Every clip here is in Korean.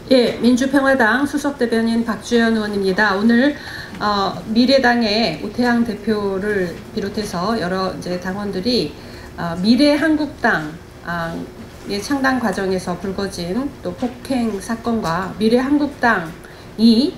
예, 민주평화당 수석대변인 박주연 의원입니다. 오늘 미래당의 오태양 대표를 비롯해서 여러 이제 당원들이 미래한국당의 창당 과정에서 불거진 또 폭행 사건과 미래한국당이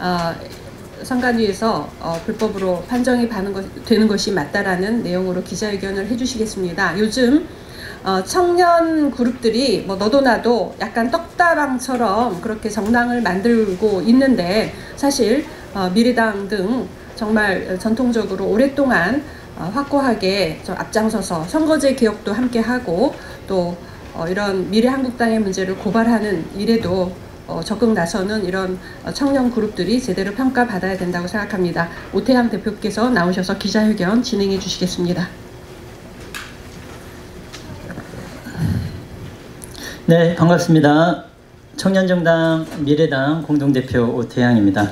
선관위에서 불법으로 판정이 되는 것이 맞다라는 내용으로 기자회견을 해주시겠습니다. 요즘 청년 그룹들이 뭐 너도 나도 약간 떡다방처럼 그렇게 정당을 만들고 있는데, 사실 미래당 등 정말 전통적으로 오랫동안 확고하게 앞장서서 선거제 개혁도 함께 하고 또 이런 미래한국당의 문제를 고발하는 일에도 적극 나서는 이런 청년 그룹들이 제대로 평가받아야 된다고 생각합니다. 오태양 대표께서 나오셔서 기자회견 진행해 주시겠습니다. 네, 반갑습니다. 청년정당 미래당 공동대표 오태양입니다.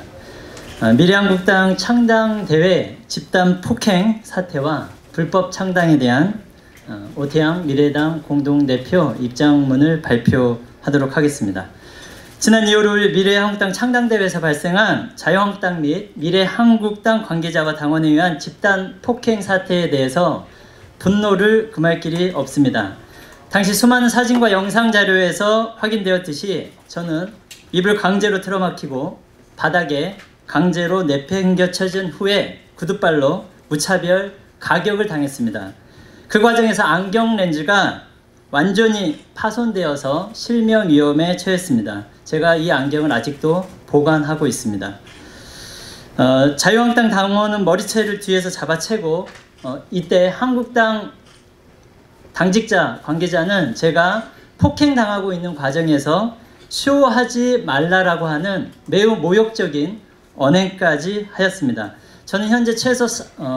미래한국당 창당대회 집단 폭행 사태와 불법 창당에 대한 오태양 미래당 공동대표 입장문을 발표하도록 하겠습니다. 지난 2월 5일 미래한국당 창당대회에서 발생한 자유한국당 및 미래한국당 관계자와 당원에 의한 집단 폭행 사태에 대해서 분노를 금할 길이 없습니다. 당시 수많은 사진과 영상 자료에서 확인되었듯이 저는 입을 강제로 틀어막히고 바닥에 강제로 내팽겨쳐진 후에 구두발로 무차별 가격을 당했습니다. 그 과정에서 안경 렌즈가 완전히 파손되어서 실명 위험에 처했습니다. 제가 이 안경을 아직도 보관하고 있습니다. 자유한국당 당원은 머리채를 뒤에서 잡아채고 이때 한국당 당직자, 관계자는 제가 폭행당하고 있는 과정에서 쇼하지 말라라고 하는 매우 모욕적인 언행까지 하였습니다. 저는 현재 최소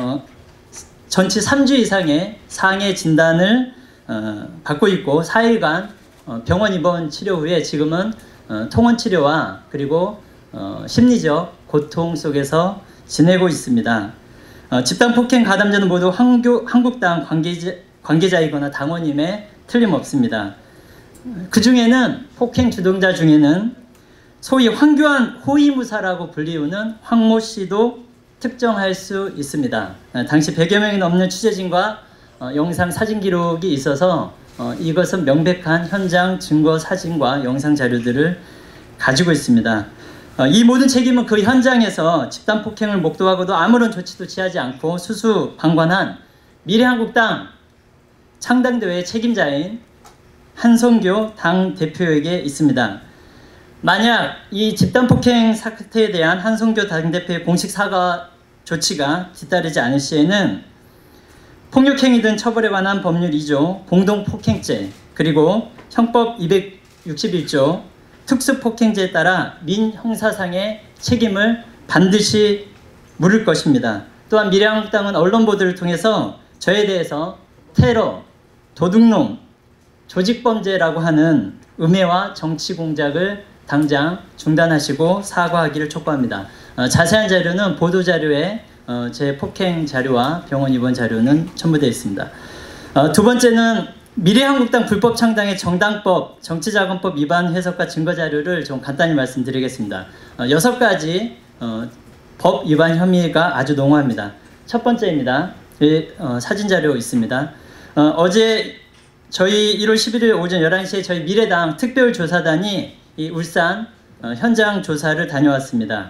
전치 3주 이상의 상해 진단을 받고 있고 4일간 병원 입원 치료 후에 지금은 통원 치료와 그리고 심리적 고통 속에서 지내고 있습니다. 집단 폭행 가담자는 모두 한국당 관계자이거나 당원임에 틀림없습니다. 그 중에는 폭행 주동자 중에는 소위 황교안 호위무사라고 불리우는 황모 씨도 특정할 수 있습니다. 당시 100여 명이 넘는 취재진과 영상 사진 기록이 있어서 이것은 명백한 현장 증거 사진과 영상 자료들을 가지고 있습니다. 이 모든 책임은 그 현장에서 집단 폭행을 목도하고도 아무런 조치도 취하지 않고 수수방관한 미래한국당 창당대회 책임자인 한성교 당대표에게 있습니다. 만약 이 집단폭행 사태에 대한 한성교 당대표의 공식 사과 조치가 뒤따르지 않을 시에는 폭력행위 등 처벌에 관한 법률 2조 공동폭행죄 그리고 형법 261조 특수폭행죄에 따라 민형사상의 책임을 반드시 물을 것입니다. 또한 미래한국당은 언론 보도를 통해서 저에 대해서 테러, 도둑놈, 조직범죄라고 하는 음해와 정치 공작을 당장 중단하시고 사과하기를 촉구합니다. 자세한 자료는 보도자료에 제 폭행 자료와 병원 입원 자료는 첨부되어 있습니다. 두 번째는 미래한국당 불법 창당의 정당법, 정치자금법 위반 해석과 증거 자료를 좀 간단히 말씀드리겠습니다. 6가지 법 위반 혐의가 아주 농후합니다. 첫 번째입니다. 사진 자료 있습니다. 어제 저희 1월 11일 오전 11시에 저희 미래당 특별조사단이 이 울산 현장 조사를 다녀왔습니다.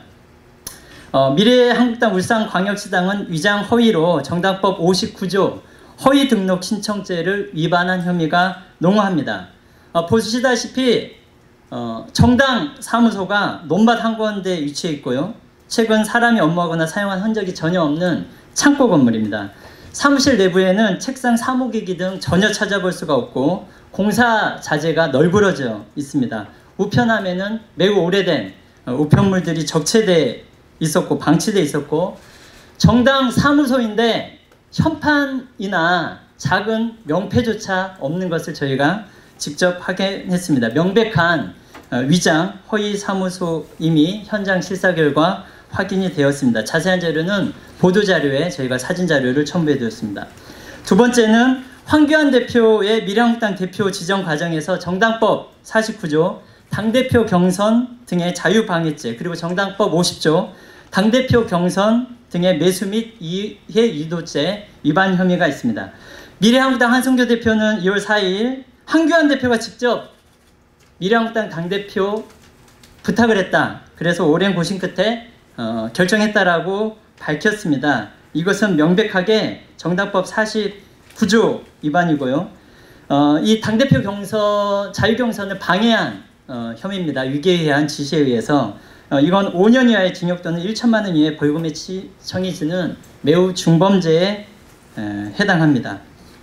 미래한국당 울산광역시당은 위장 허위로 정당법 59조 허위 등록 신청죄를 위반한 혐의가 농후합니다. 보시다시피 정당 사무소가 논밭 한 군데 위치해 있고요. 최근 사람이 업무하거나 사용한 흔적이 전혀 없는 창고 건물입니다. 사무실 내부에는 책상, 사무기기 등 전혀 찾아볼 수가 없고 공사 자재가 널브러져 있습니다. 우편함에는 매우 오래된 우편물들이 적체돼 있었고 방치돼 있었고 정당 사무소인데 현판이나 작은 명패조차 없는 것을 저희가 직접 확인했습니다. 명백한 위장 허위 사무소임이 현장 실사 결과 확인이 되었습니다. 자세한 자료는 보도자료에 저희가 사진자료를 첨부해드렸습니다. 두 번째는 황교안 대표의 미래한국당 대표 지정 과정에서 정당법 49조 당대표 경선 등의 자유방해죄, 그리고 정당법 50조 당대표 경선 등의 매수 및 이해 유도죄 위반 혐의가 있습니다. 미래한국당 한성교 대표는 2월 4일 황교안 대표가 직접 미래한국당 당대표 부탁을 했다. 그래서 오랜 고심 끝에 결정했다라고 밝혔습니다. 이것은 명백하게 정당법 49조 위반이고요. 이 당대표 경선, 자유경선을 방해한 혐의입니다. 위계에 의한 지시에 의해서 이건 5년 이하의 징역 또는 1천만 원 이하의 벌금에 청해지는 매우 중범죄에 해당합니다.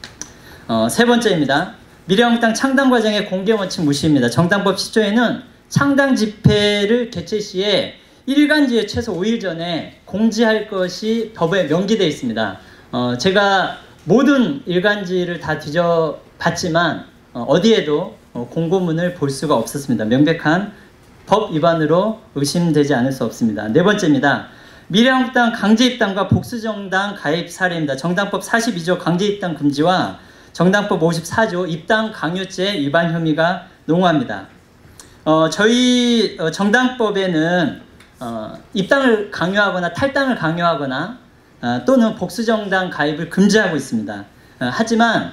세 번째입니다. 미래한국당 창당 과정의 공개 원칙 무시입니다. 정당법 10조에는 창당 집회를 개최 시에 일간지에 최소 5일 전에 공지할 것이 법에 명기되어 있습니다. 제가 모든 일간지를 다 뒤져봤지만 어디에도 공고문을 볼 수가 없었습니다. 명백한 법 위반으로 의심되지 않을 수 없습니다. 네 번째입니다. 미래한국당 강제입당과 복수정당 가입 사례입니다. 정당법 42조 강제입당 금지와 정당법 54조 입당 강요죄 위반 혐의가 농후합니다. 저희 정당법에는 입당을 강요하거나 탈당을 강요하거나 또는 복수정당 가입을 금지하고 있습니다. 하지만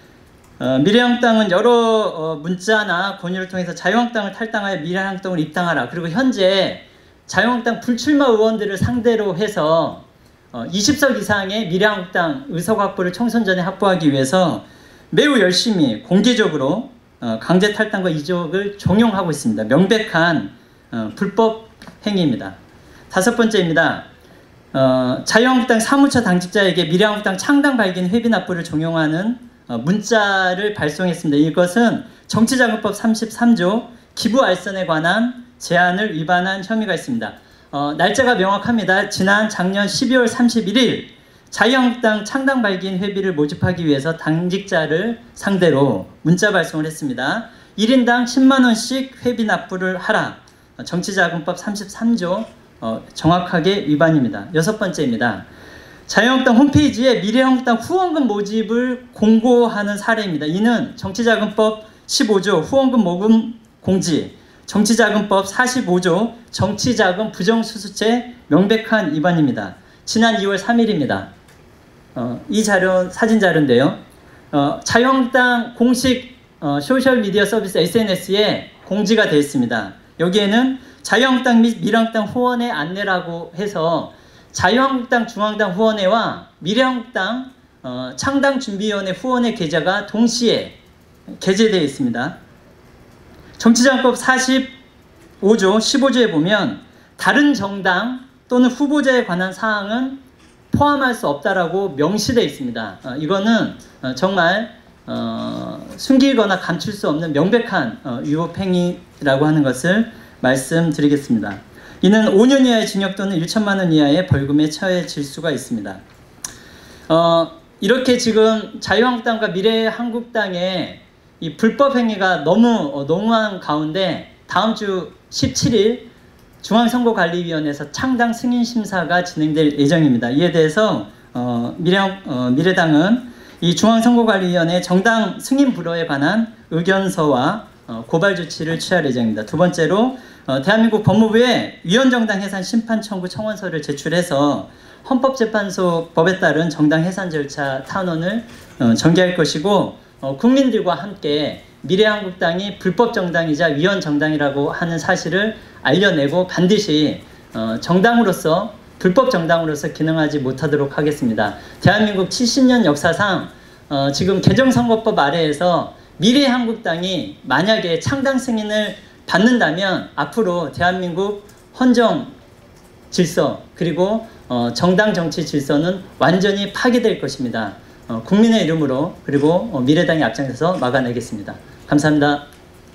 미래한국당은 여러 문자나 권유를 통해서 자유한국당을 탈당하여 미래한국당을 입당하라. 그리고 현재 자유한국당 불출마 의원들을 상대로 해서 20석 이상의 미래한국당 의석 확보를 총선 전에 확보하기 위해서 매우 열심히 공개적으로 강제 탈당과 이적을 종용하고 있습니다. 명백한 불법 행위입니다. 다섯 번째입니다. 자유한국당 사무처 당직자에게 미래한국당 창당 발긴 회비 납부를 종용하는 문자를 발송했습니다. 이것은 정치자금법 33조 기부 알선에 관한 제한을 위반한 혐의가 있습니다. 날짜가 명확합니다. 지난 작년 12월 31일 자유한국당 창당 발긴 회비를 모집하기 위해서 당직자를 상대로 문자 발송을 했습니다. 1인당 10만원씩 회비 납부를 하라. 정치자금법 33조 정확하게 위반입니다. 여섯 번째입니다. 자유한국당 홈페이지에 미래한국당 후원금 모집을 공고하는 사례입니다. 이는 정치자금법 15조 후원금 모금 공지, 정치자금법 45조 정치자금 부정수수죄 명백한 위반입니다. 지난 2월 3일입니다. 이 자료 사진 자료인데요. 자유한국당 공식 소셜미디어 서비스 SNS에 공지가 되어 있습니다. 여기에는 자유한국당 및 미래한국당 후원회 안내라고 해서 자유한국당 중앙당 후원회와 미래한국당 창당준비위원회 후원회 계좌가 동시에 게재되어 있습니다. 정치자금법 45조 15조에 보면 다른 정당 또는 후보자에 관한 사항은 포함할 수 없다라고 명시되어 있습니다. 이거는 정말 숨기거나 감출 수 없는 명백한 위법행위라고 하는 것을 말씀드리겠습니다. 이는 5년 이하의 징역 또는 1천만 원 이하의 벌금에 처해질 수가 있습니다. 이렇게 지금 자유한국당과 미래한국당의 이 불법 행위가 너무 농후한 가운데 다음 주 17일 중앙선거관리위원회에서 창당 승인 심사가 진행될 예정입니다. 이에 대해서 미래당은 이 중앙선거관리위원회 정당 승인 불허에 관한 의견서와 고발 조치를 취할 예정입니다. 두 번째로 대한민국 법무부에 위헌정당 해산 심판 청구 청원서를 제출해서 헌법재판소 법에 따른 정당 해산 절차 탄원을 전개할 것이고 국민들과 함께 미래한국당이 불법 정당이자 위헌 정당이라고 하는 사실을 알려내고 반드시 정당으로서 불법 정당으로서 기능하지 못하도록 하겠습니다. 대한민국 70년 역사상 지금 개정선거법 아래에서 미래한국당이 만약에 창당 승인을 받는다면 앞으로 대한민국 헌정 질서 그리고 정당 정치 질서는 완전히 파괴될 것입니다. 국민의 이름으로 그리고 미래당이 앞장서서 막아내겠습니다. 감사합니다.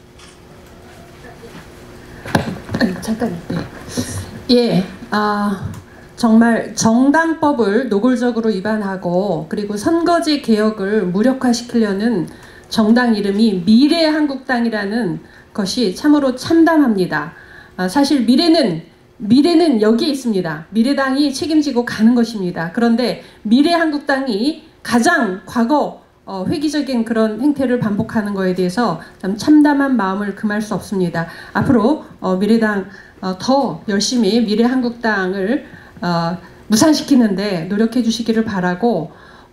잠깐. 예, 정말 정당법을 노골적으로 위반하고 그리고 선거제 개혁을 무력화시키려는 정당 이름이 미래한국당이라는 것이 참으로 참담합니다. 사실 미래는 여기에 있습니다. 미래당이 책임지고 가는 것입니다. 그런데 미래한국당이 가장 과거 회기적인 그런 행태를 반복하는 거에 대해서 참 참담한 마음을 금할 수 없습니다. 앞으로 미래당 더 열심히 미래한국당을 무산시키는데 노력해 주시기를 바라고,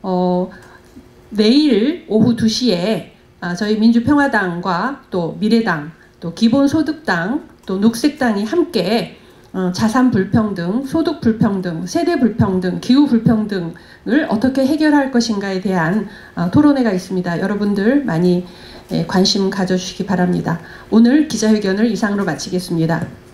내일 오후 2시에 저희 민주평화당과 또 미래당, 또 기본소득당, 또 녹색당이 함께 자산 불평등, 소득 불평등, 세대 불평등, 기후 불평등을 어떻게 해결할 것인가에 대한 토론회가 있습니다. 여러분들 많이 관심 가져주시기 바랍니다. 오늘 기자회견을 이상으로 마치겠습니다.